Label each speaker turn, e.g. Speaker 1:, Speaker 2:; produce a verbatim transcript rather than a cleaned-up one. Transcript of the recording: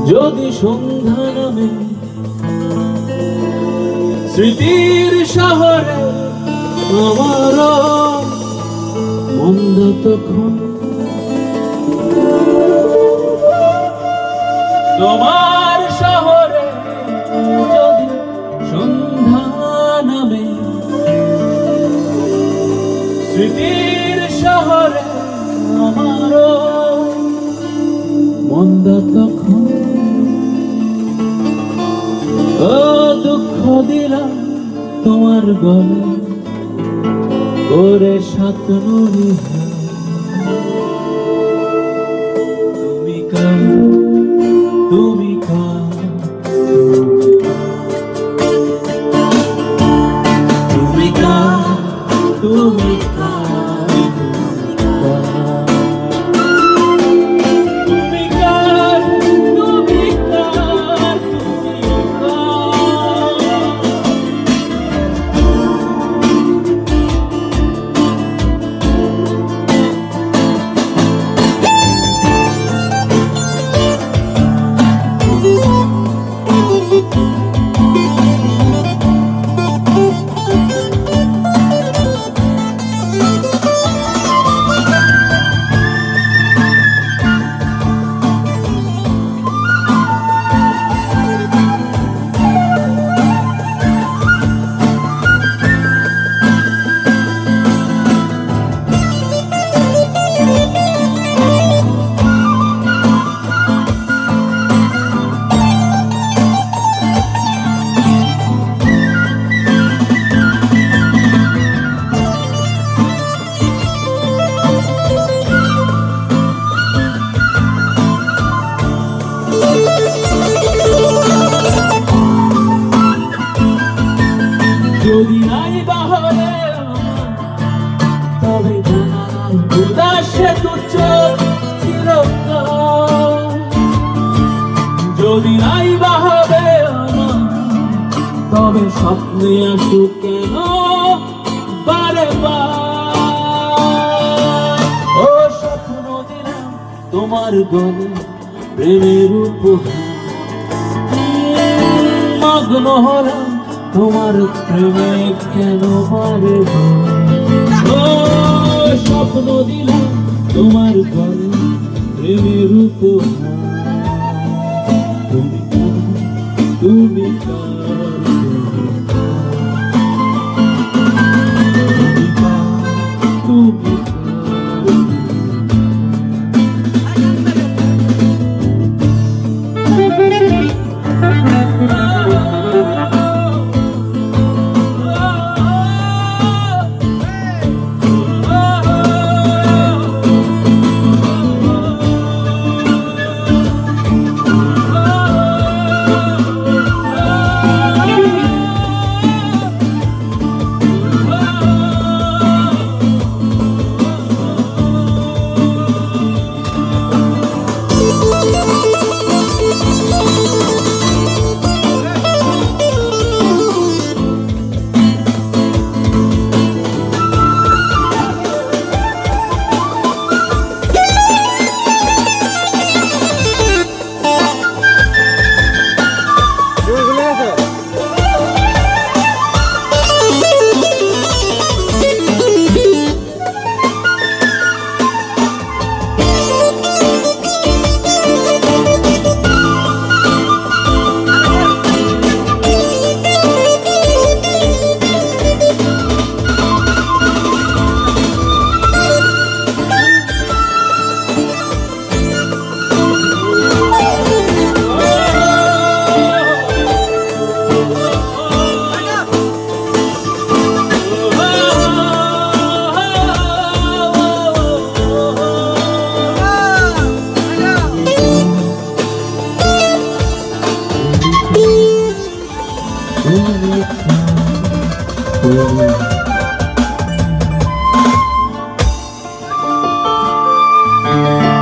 Speaker 1: যদি সন্ধ্যা নামে স্মৃতির শহরে আমার মন্দ তখন তোমার শহরে যদি সন্ধ্যা নামে স্মৃতির শহরে আমার মন্দ তখন ও দুঃখ দিলাম তোমার গলে করে সাত নুরি তুমি কার তুমি কার তুমি কার তুমি যদি নাই বাহরে তবে উদাসে তুচ্ছ চিরকাল যদি নাই বাহরে তবে স্বপ্নে আসুক কেন বারে বার ও স্বপ্ন দিলাম তোমার গলে প্রেমের উপহার মগ্ন হলাম তোমার প্রেমে কেন পারে ও স্বপ্ন দিলাম তোমার ঘরে প্রেমের উপহার তুমি তুমি তুমি
Speaker 2: Thank you.